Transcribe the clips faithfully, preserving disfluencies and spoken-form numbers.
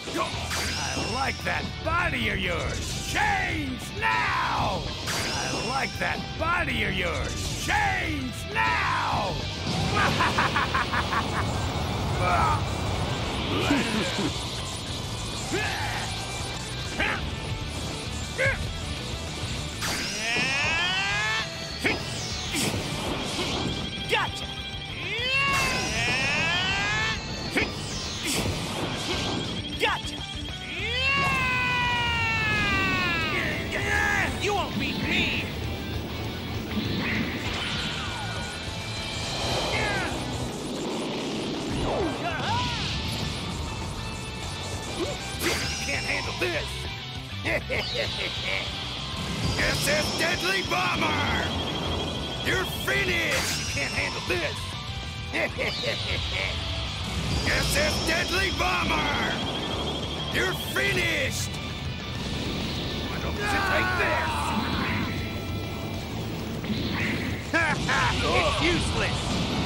I like that body of yours. Change now! I like that body of yours. Change now! Gotcha! Gotcha! You won't beat me! You can't handle this! S S Deadly Bomber! You're finished! You can't handle this! S S Deadly Bomber! You're finished! Why don't you take this? It's useless!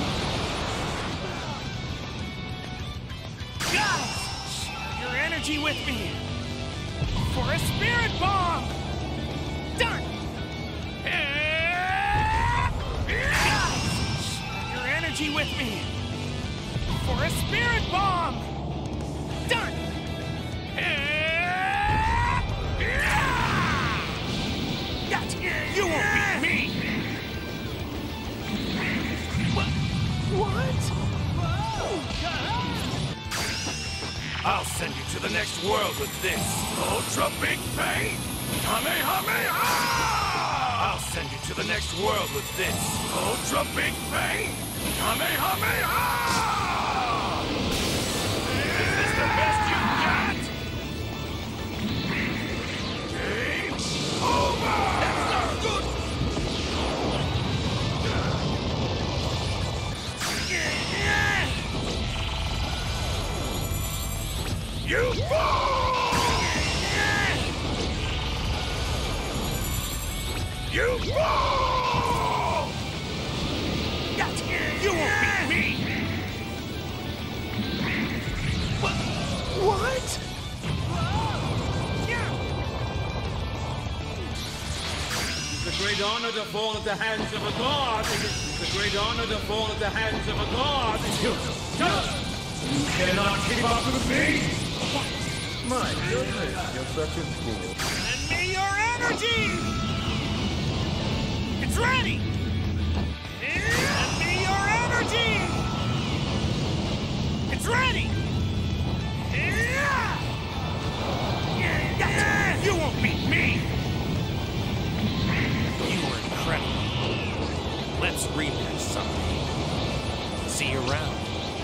Guys! Share your energy with me! For a spirit bomb! Done! Guys! Share your energy with me! For a spirit bomb! Done! Gotcha! You won't beat me! What? What? I'll send you to the next world with this. Ultra Big Bang! Kamehameha! I'll send you to the next world with this. Ultra Big Bang! Kamehameha! Is this the best you've got? Game over! That's not good! You fall! You fall! Gotcha! You won't beat me! What? What? It's a great honor to fall at the hands of a god. It's a great honor to fall at the hands of a god. You cannot keep up with me! My goodness, you're such a fool. Lend me your energy! It's ready! Lend me your energy! It's ready! Gotcha! You won't beat me! You were incredible. Let's rematch someday. See you around.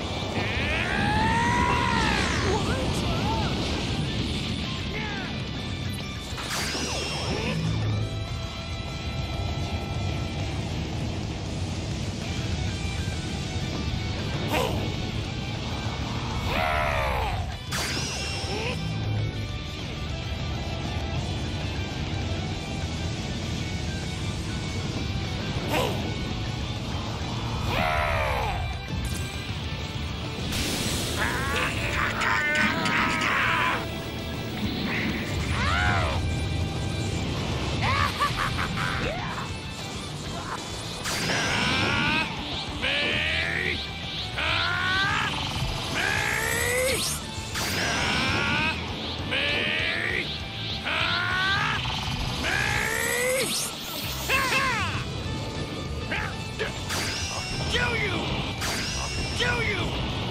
Kill you! Kill you!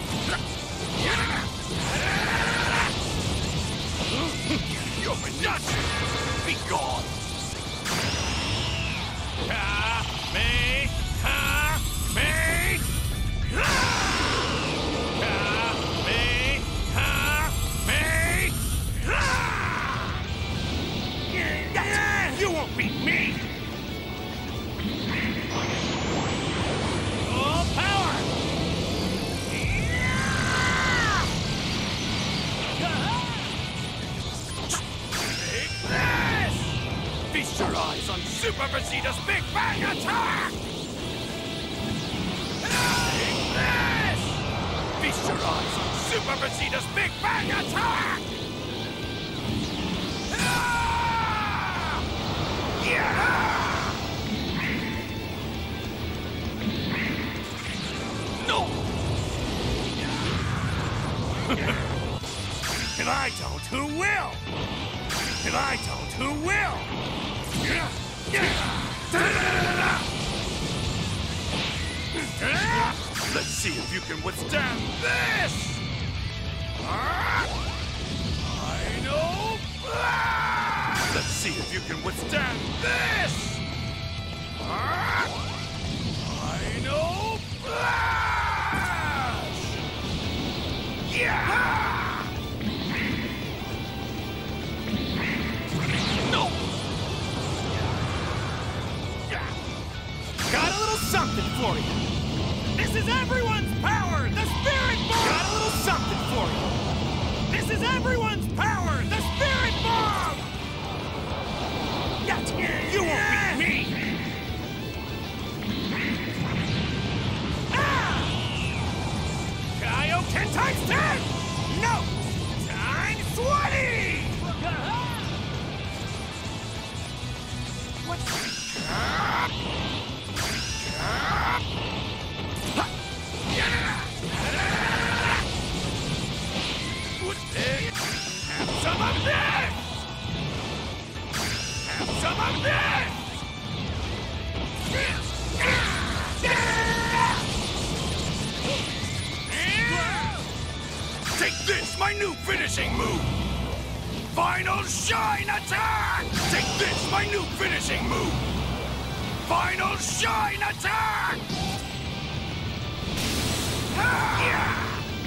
You're nuts! Be gone! Ha! Me! Ha! Me! Ha! Me! Ha! Me! Gotcha! You won't beat me! Full power! Take this! Feast your eyes on Super Vegeta's Big Bang Attack! Take this! Feast your eyes on Super Vegeta's Big Bang Attack! If I don't, who will? If I don't, who will? Let's see if you can withstand this! Final blast! Let's see if you can withstand this! Final blast! Yeah! No! Got a little something for you. This is everyone's power, the Spirit Bomb! Got a little something for you. This is everyone's power, the Spirit Bomb! That's it. You won't beat me! Ah! Kaio ten times ten! No! Times twenty! What's... Ah! Ah! Have some of this! Have some of this! Take this, my new finishing move! Final Shine Attack! Take this, my new finishing move! Final Shine Attack! Ah!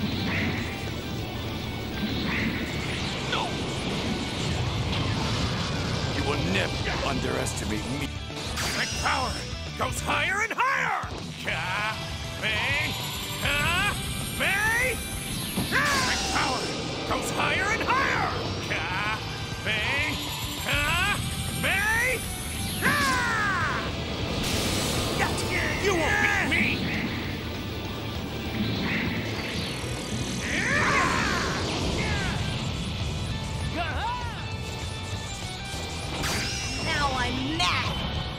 No! You will never underestimate me. My power goes higher and higher! Ka, May, Ka, May! My power goes higher and higher! Ka, May, Ka, May! Ah! You won't beat me! Now I'm mad!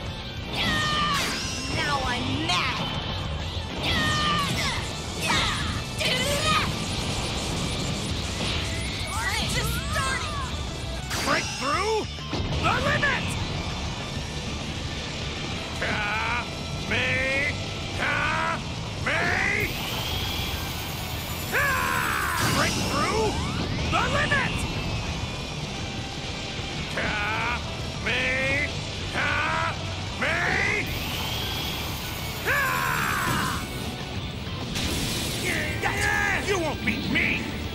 Now I'm mad! I'm just starting! Break through the limit! Ka, May, Ka, May! Ah! Break through the limit! Ka, May, Ka, May! Ah! You won't beat me!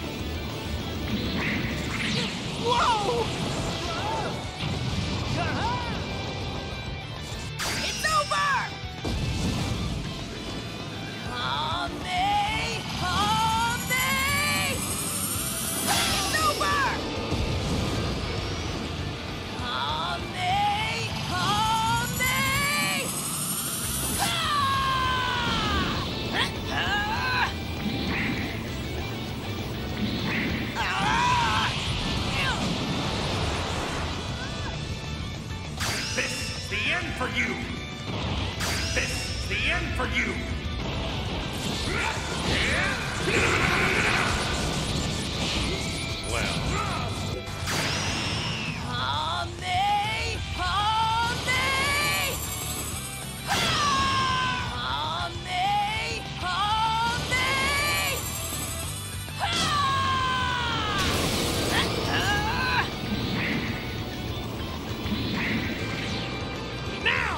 Whoa! It's over! Hame! Hame! It's over! Hame! Hame! This is the end for you! This is the end for you! Well... Hame! Hame! Hame! Hame! Now!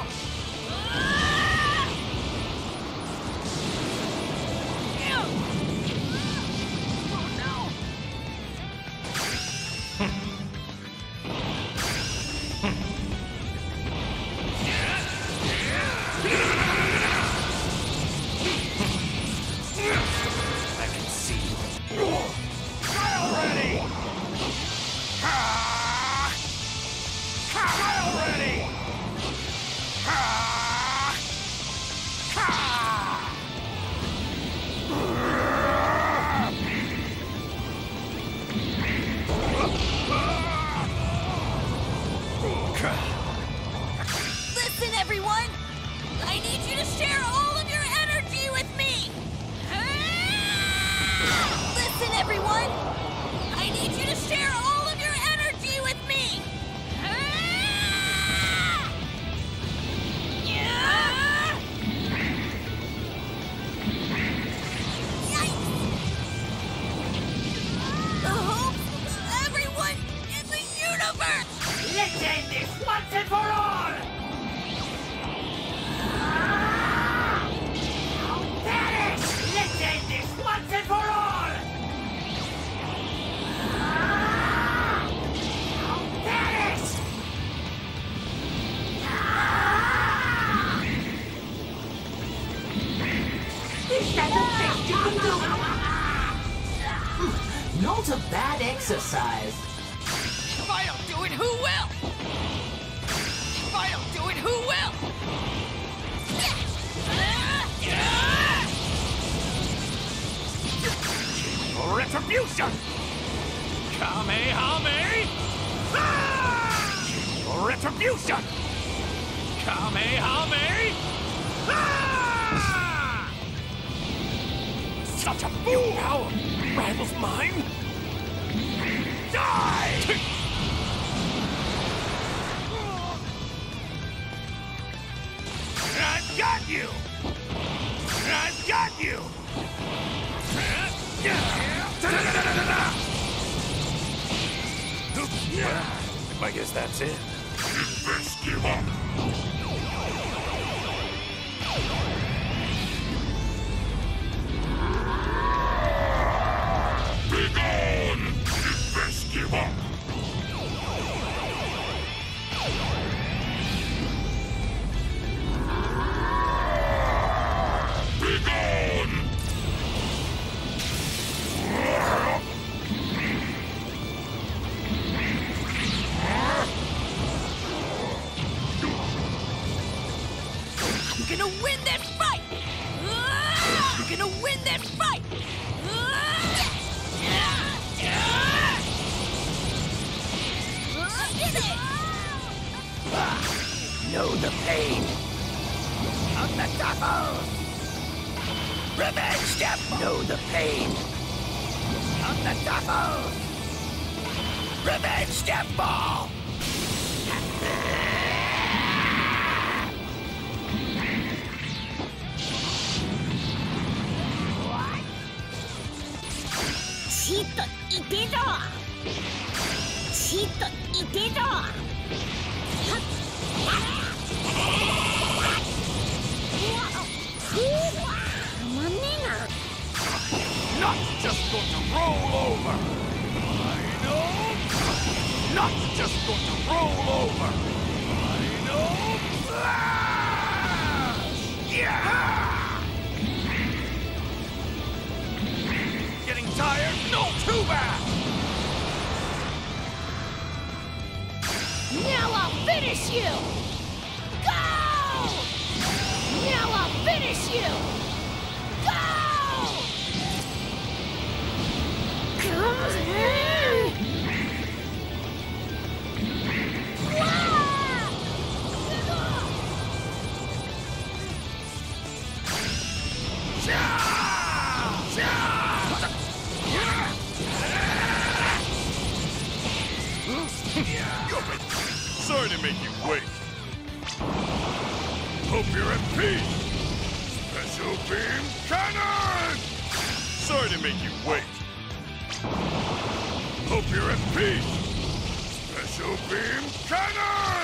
I can see you. Die already! Ha! Ha! Die already! Ha! Ha! Listen, everyone! I need you to share all of your energy with me! Listen, everyone! I need you to size. If I don't do it, who will? If I don't do it, who will? Retribution! Kamehame! Ah! Retribution! Kamehame! Ah! Such a fool! Power rivals mine? Die! I've got you! I've got you! I guess that's it. Best give up! Be gone! You best give up! Be gone! I'm gonna win this fight! I'm gonna win this fight! Know the pain. On the double. Revenge step. Know the pain. On the double. Revenge step ball. Chito itedo! Chito itedo! Not just going to roll over! I know! Not just going to roll over! I know! Flash! Yeah! Getting tired? No, too bad! Now I'll finish you! Go! Now I'll finish you! Go! Come here! Sorry to make you wait. Hope you're at peace. Special beam cannon! Sorry to make you wait. Hope you're at peace. Special beam cannon!